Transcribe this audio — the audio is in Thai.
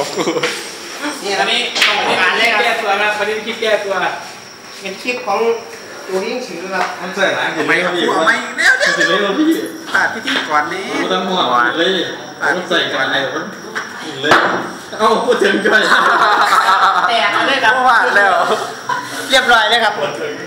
ของกูนี่อันนี้ต้องการเลยแก้ตัวนะวันนี้คลิปแก้ตัวเป็นคลิปของตัวยิ่งชื้อครับมันใส่หลังทำไมครับทำไมแล้วเนี่ยจะเลยว่าพี่ผ่านพิธีก่อนนี้ต้องหัวเลยต้องใส่ก่อนเลยเลยเอ้าพูดถึงกันแต่เลยครับว่าแล้วเรียบร้อยเลยครับ